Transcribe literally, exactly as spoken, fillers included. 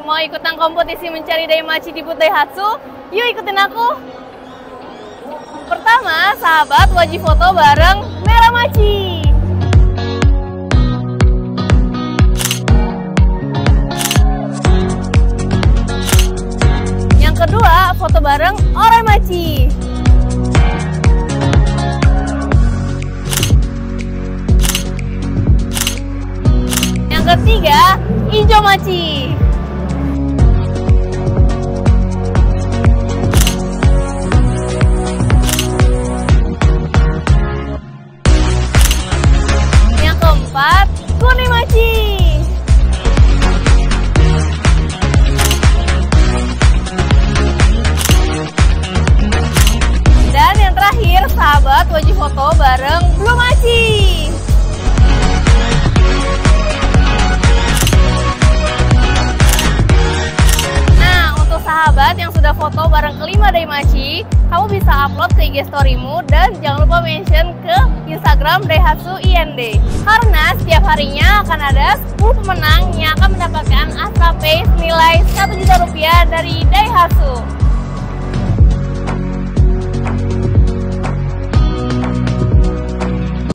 Mau ikutan kompetisi mencari Daimachi di booth Daihatsu? Yuk ikutin aku! Pertama, sahabat wajib foto bareng Meramachi. Yang kedua, foto bareng Oramachi. Yang ketiga, Ijomachi. Yang keempat, Kunimachi. Dan yang terakhir, sahabat wajib foto bareng Bluemachi. Sahabat yang sudah foto bareng kelima Daimachi, kamu bisa upload ke I G storymu dan jangan lupa mention ke Instagram Daihatsu I N D. Karena setiap harinya akan ada sepuluh pemenang yang akan mendapatkan Astra Pay senilai satu juta rupiah dari Daihatsu.